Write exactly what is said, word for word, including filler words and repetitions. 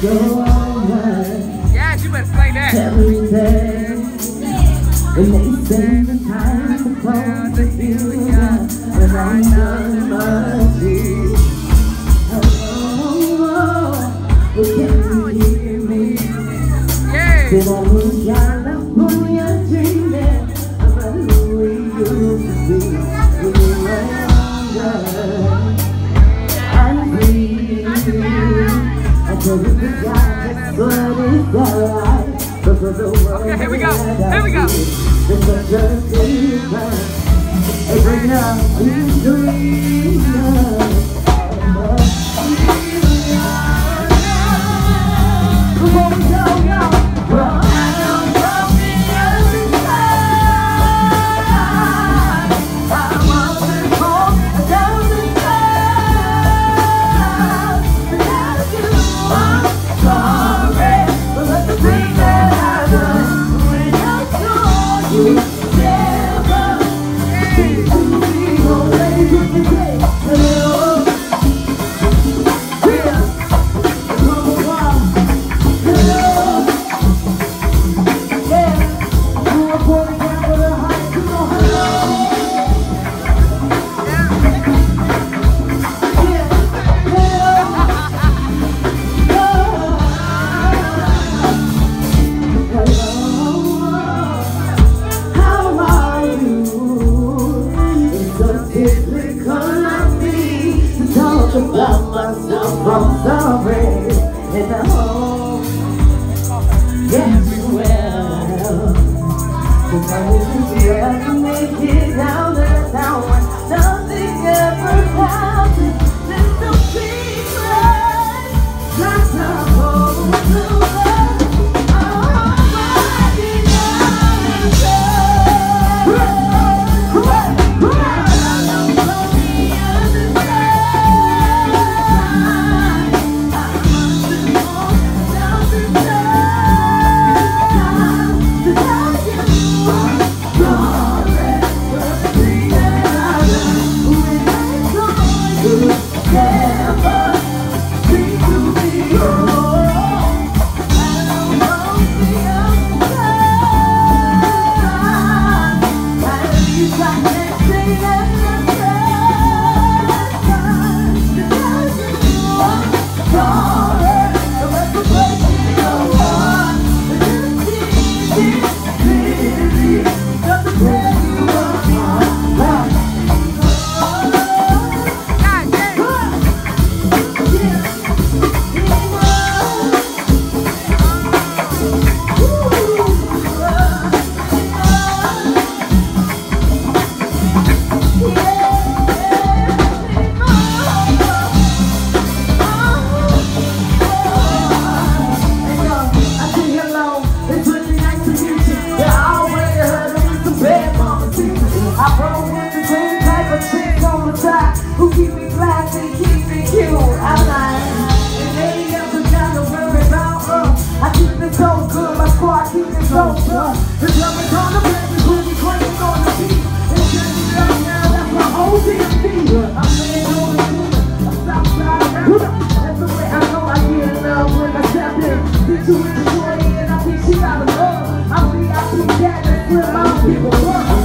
go over. Yeah, you better play that. Every day. And they say the time to close the future. And I know mercy. Oh, can you hear me? Yeah. Did I lose California dreaming about who we used to be when we were younger and free? I told you the God, but it's alright because the world. Okay, here we go. Here we go. It's a dirty man. Every now we dream. About myself, I'm sorry, in the home, everywhere. Cause I wish you ever make it out of town when nothing ever happened. There's no secret, that's how home to love. Oh, my who keep me classy, keep me cute. I'm like, and they ever gotta worry about us. I keep it so good, my squad keep it so good. The drummers on the baby, who be cleaning on the beat. It's just me up now, that's my whole D M V. I'm laying on the human, I'm Southside rapper. That's the way I know I get love when I step in. See you in the twenty and I think she got a love. I'm V I P, that, that's where my people love.